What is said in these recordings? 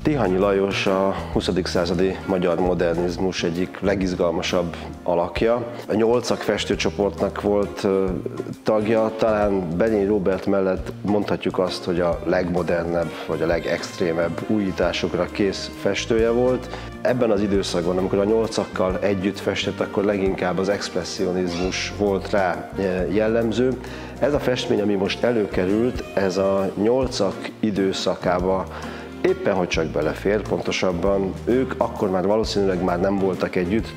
Tihanyi Lajos a 20. századi magyar modernizmus egyik legizgalmasabb alakja. A Nyolcak festőcsoportnak volt tagja, talán Berényi Róbert mellett mondhatjuk azt, hogy a legmodernebb vagy a legextrémebb újításokra kész festője volt. Ebben az időszakban, amikor a Nyolcakkal együtt festett, akkor leginkább az expresszionizmus volt rá jellemző. Ez a festmény, ami most előkerült, ez a Nyolcak időszakába éppen hogy csak belefér, pontosabban ők akkor már valószínűleg már nem voltak együtt,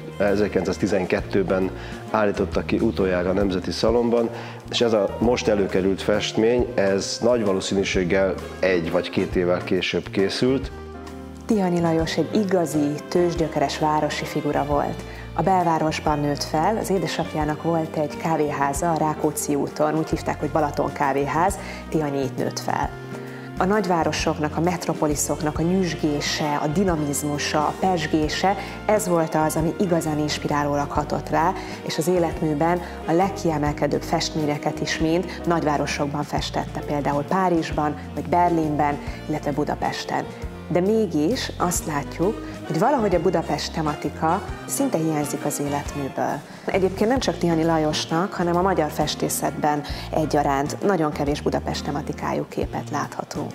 1912-ben állítottak ki utoljára a Nemzeti Szalonban, és ez a most előkerült festmény, ez nagy valószínűséggel 1 vagy 2 évvel később készült. Tihanyi Lajos egy igazi, tőzsgyökeres városi figura volt. A belvárosban nőtt fel, az édesapjának volt egy kávéháza a Rákóczi úton, úgy hívták, hogy Balaton kávéház, Tihanyi itt nőtt fel. A nagyvárosoknak, a metropoliszoknak a nyüzsgése, a dinamizmusa, a pezsgése, ez volt az, ami igazán inspirálólag hatott rá, és az életműben a legkiemelkedőbb festményeket is mind nagyvárosokban festette, például Párizsban, vagy Berlinben, illetve Budapesten. De mégis azt látjuk, hogy valahogy a Budapest tematika szinte hiányzik az életműből. Egyébként nem csak Tihanyi Lajosnak, hanem a magyar festészetben egyaránt nagyon kevés Budapest tematikájú képet láthatunk.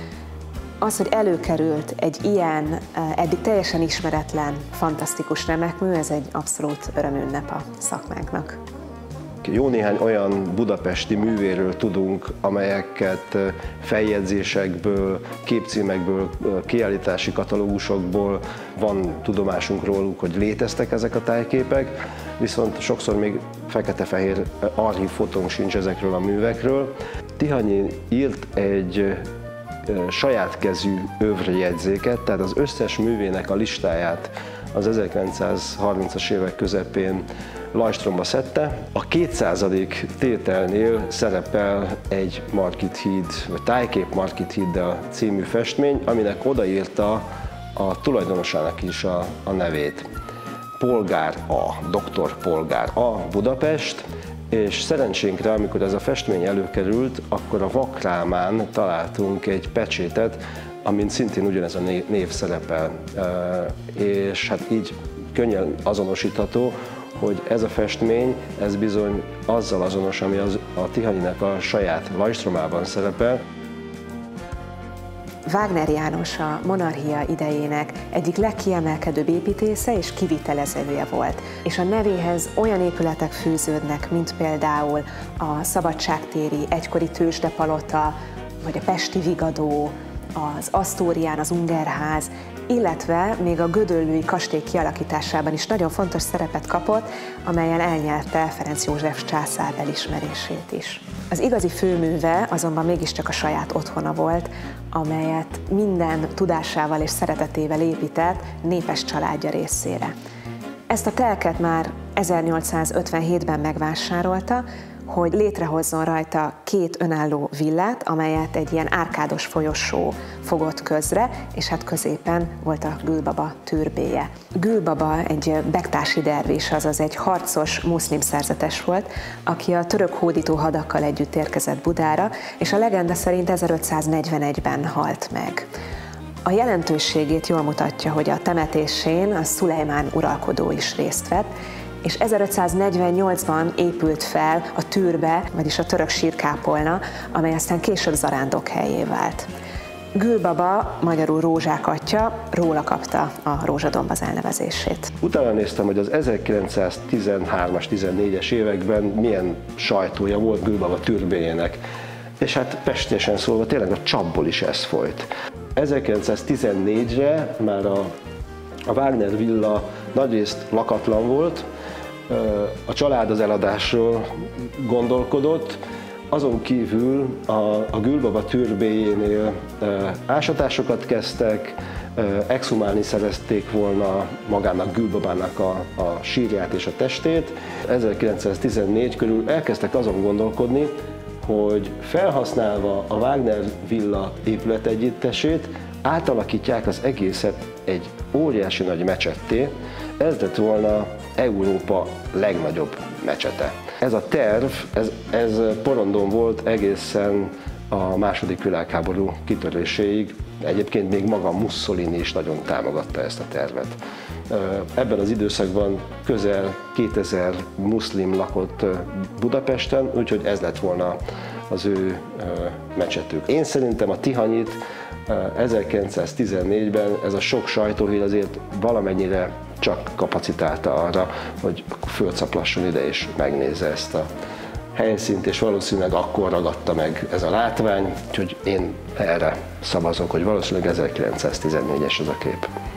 Az, hogy előkerült egy ilyen, eddig teljesen ismeretlen, fantasztikus remekmű, ez egy abszolút örömünnep a szakmánknak. Jó néhány olyan budapesti művéről tudunk, amelyeket feljegyzésekből, képcímekből, kiállítási katalógusokból van tudomásunk róluk, hogy léteztek ezek a tájképek, viszont sokszor még fekete-fehér archívfotónk sincs ezekről a művekről. Tihanyi írt egy saját kezű övre-jegyzéket, tehát az összes művének a listáját az 1930-as évek közepén lajstromba szedte. A 200. tételnél szerepel egy Margit híd, vagy Tájkép Margit híddal című festmény, aminek odaírta a tulajdonosának is a nevét. Polgár A, Dr. Polgár A, Budapest, és szerencsénkre, amikor ez a festmény előkerült, akkor a vakrámán találtunk egy pecsétet, amin szintén ugyanez a név szerepel, és hát így könnyen azonosítható, hogy ez a festmény, ez bizony azzal azonos, ami a Tihanyinak a saját lajstromában szerepel. Wagner János a monarchia idejének egyik legkiemelkedőbb építésze és kivitelezője volt, és a nevéhez olyan épületek fűződnek, mint például a Szabadságtéri egykori tőzsdepalota, vagy a Pesti Vigadó, az Asztórián az Ungerház, illetve még a gödöllői kastély kialakításában is nagyon fontos szerepet kapott, amelyen elnyerte Ferenc József császár elismerését is. Az igazi főműve azonban mégiscsak a saját otthona volt, amelyet minden tudásával és szeretetével épített népes családja részére. Ezt a telket már 1857-ben megvásárolta, hogy létrehozzon rajta 2 önálló villát, amelyet egy ilyen árkádos folyosó fogott közre, és hát középen volt a Gülbaba türbéje. Gülbaba egy bektási dervis, azaz egy harcos muszlim szerzetes volt, aki a török hódító hadakkal együtt érkezett Budára, és a legenda szerint 1541-ben halt meg. A jelentőségét jól mutatja, hogy a temetésén a Szulejmán uralkodó is részt vett, és 1548-ban épült fel a türbe, vagyis a török sírkápolna, amely aztán később zarándokhelyé vált. Gülbaba, magyarul Rózsák atya, róla kapta a Rózsadomb az elnevezését. Utána néztem, hogy az 1913-as, 14-es években milyen sajtója volt Gülbaba türbéjének, és hát pestésen szólva tényleg a csapból is ez folyt. 1914-re már a Wagner villa nagyrészt lakatlan volt, a család az eladásról gondolkodott, azon kívül a Gülbaba türbéjénél ásatásokat kezdtek, exhumálni szerezték volna magának Gülbabának a sírját és a testét. 1914 körül elkezdtek azon gondolkodni, hogy felhasználva a Wagner villa épületegyüttesét átalakítják az egészet egy óriási nagy mecsetté. Ez lett volna Európa legnagyobb mecsete. Ez a terv, ez porondon volt egészen a második világháború kitöréséig. Egyébként még maga Mussolini is nagyon támogatta ezt a tervet. Ebben az időszakban közel 2000 muszlim lakott Budapesten, úgyhogy ez lett volna az ő mecsetük. Én szerintem a Tihanyit 1914-ben ez a sok sajtóhír azért valamennyire csak kapacitálta arra, hogy fölcaplasson ide és megnézze ezt a helyszínt, és valószínűleg akkor ragadta meg ez a látvány, úgyhogy én erre szavazok, hogy valószínűleg 1914-es ez a kép.